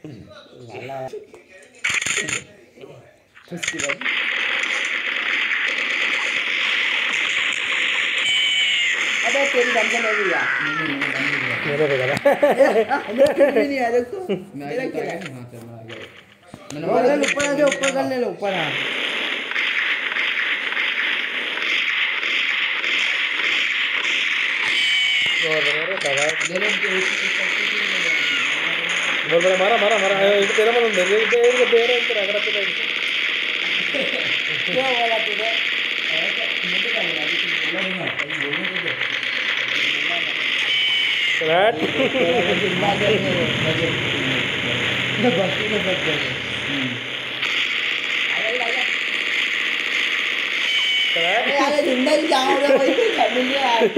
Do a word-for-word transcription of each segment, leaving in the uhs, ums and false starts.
उसके बाद अबे तेरी टेंशन हो गई यार। मेरे पे गला नहीं आया देखो मेरा क्या है। हां चल आ गया मैंने बोला ऊपर आ जाओ ऊपर कर ले लो ऊपर हां और मेरे दवा ले लो बोल बड़ा मारा मारा मारा एक तेरा मन दे दे दे दे रहा है अगर आपको क्या बोला तूने मुझे क्या लगा कि बोला नहीं ना बोलने को दे राइट जिंदा दे ये बाकी में बच गए अरे यार जिंदा ही जाओ रे भाई मिल गया यार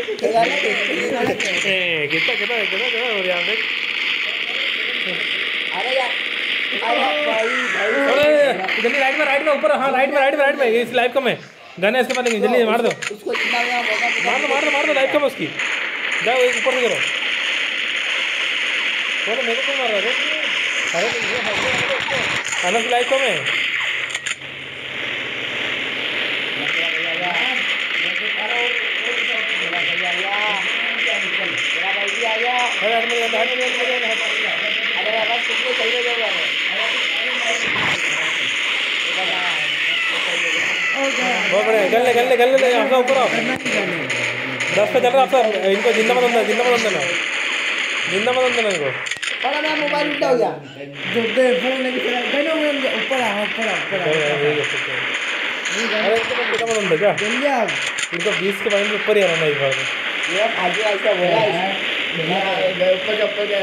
कितना कितना कितना कितना हो रहा है अरे यार अरे भाई भाई अरे जल्दी राइट में राइट में ऊपर हाँ राइट में राइट में राइट में इस लाइव कम है गन है इसके पास लेकिन जल्दी मार दो उसको जिंदा में मौका मार दो मार दो मार दो लाइव कम है उसकी जाओ एक ऊपर से करो बोलो मेरे को मार रहा है अरे ये अनंत लाइव कम है अरे अरे मेरे अरे मेरे अरे बस तुमको चाहिए जो है बहुत बढ़िया गल ले गल ले गल ले आपका ऊपर आओ दस पे चल रहा आपका इनको जिंदा मत अंदर जिंदा मत अंदर ना जिंदा मत अंदर इनको अरे मेरा मोबाइल उल्टा हो गया जो दे फोन लेके चला गए मैं ऊपर आ ऊपर आ ऊपर अरे इनको जिंदा मत अंदर क्या जल्दी आ इनको बीस के पॉइंट ऊपर ही आना है इस बार ये आगे ऐसा बोला है मैं ऊपर ऊपर गया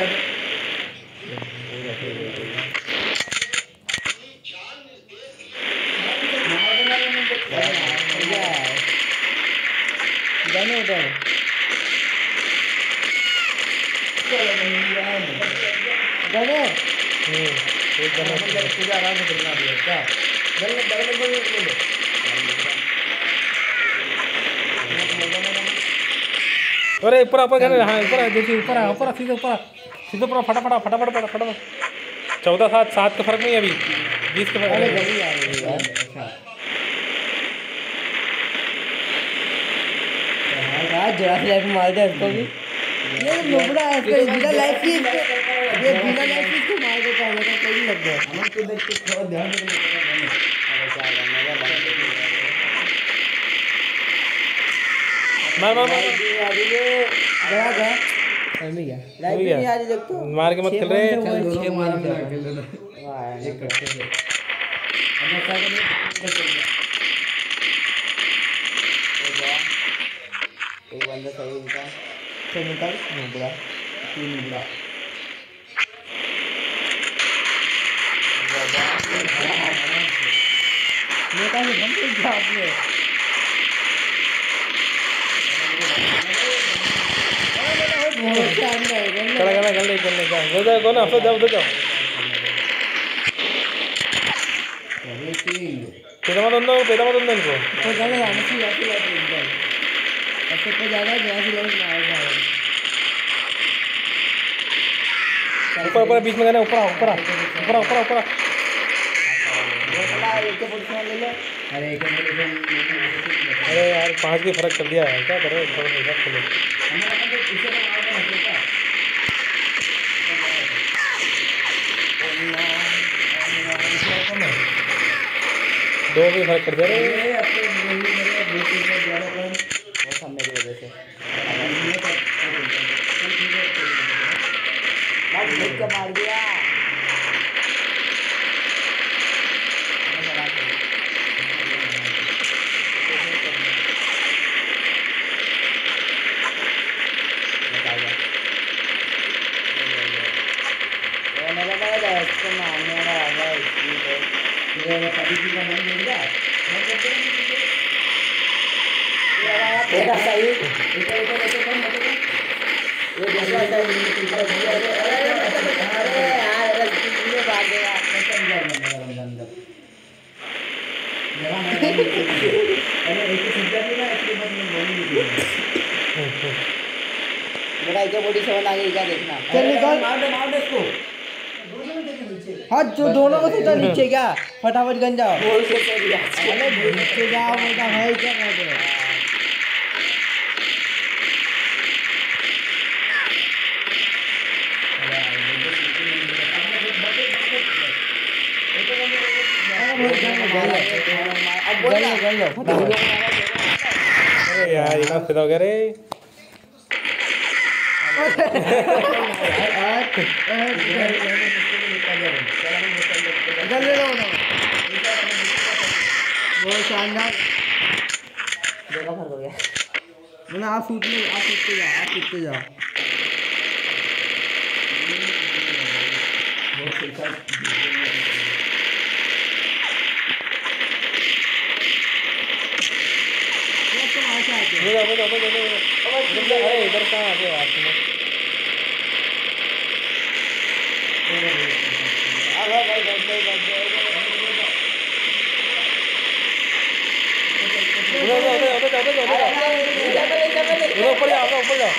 जाने उधर जाने हम्म एक गन पूरा आराम से करना है क्या गन में गन में ले लो अरे ऊपर ऊपर गन हाँ ऊपर देखिए ऊपर ऊपर सीधे ऊपर सीधे ऊपर फटाफट फटाफट फटाफट चौदह सात सात का फर्क नहीं है अभी बीस का फर्क है जरा लाइफ मार दे इसको भी ये लोबड़ा है इसको बिना लाइफ की ये बिना लाइफ की इसको मार देता है तो कोई नहीं लग गया हम तो देख के थोड़ा ध्यान देना अरे क्या करना है मार मार मार गया गया नहीं गया लाइफ नहीं आ रही देख तो मार के मत खेल रहे चल दोनों मार के खेल रहे वाह एक करते हैं अब क्या करें एक बंदा सही इनका तो निकाल नुबड़ा तीन नुबड़ा निकाल बंद कर दिया आपने चला गया गल ले गल ले जा वो जाओ कौन अफसर जाओ उधर जाओ पेदा मत अंदर पेदा मत अंदर इनको तो गले आने से जाती है एकदम ऐसे को ज्यादा गैस लोग ना आएगा ऊपर ऊपर बीच में गए ऊपर ऊपर ऊपर ऊपर ऊपर बोला एक के पोजीशन ले लो अरे एक के पोजीशन अरे यार पांच के फर्क कर दिया है क्या कर रहे हो थोड़ा हिसाब खोलो हमें तो इसे तो मार दो क्या दो भी फर्क कर दिया रे अपने मेरे बेटे से ज्यादा कौन वो सब मेरी वजह से मार के मार दिया मेरा मेरा इसको मारने वाला आ गया इसलिए मेरा कभी भी नहीं मिलेगा तेरा सही इधर इधर ऐसे कौन मतलब ये जैसा ऐसा अरे यार अरे कितने बात है यार कैसे अंदर अंदर मेरा मैं अरे एक सीधा भी ना इसके बस में बोल नहीं मेरा एक बॉडी सेवन आ गई क्या देखना चल निकाल मार दे मार दे इसको हाँ जो दोनों को सोचा नीचे क्या फटाफट गन जाओ अरे नीचे जाओ बेटा भाई क्या कर रहे हो अरे यार इतना फिदा हो गया रे बहुत शानदार देखा फर्क हो गया मैंने आप सूट में आप सूटते जाओ आप सूटते जाओ अरे इधर कहाँ आ गया ऊपर जाओ ऊपर जाओ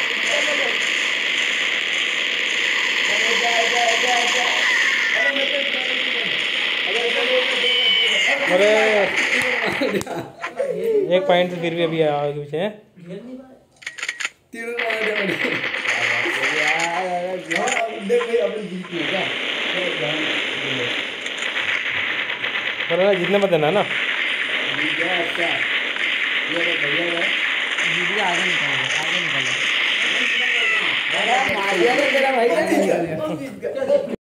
अरे एक पॉइंट से फिर भी अभी आगे पीछे है जितने मत देना ना आगे निकल आगे निकल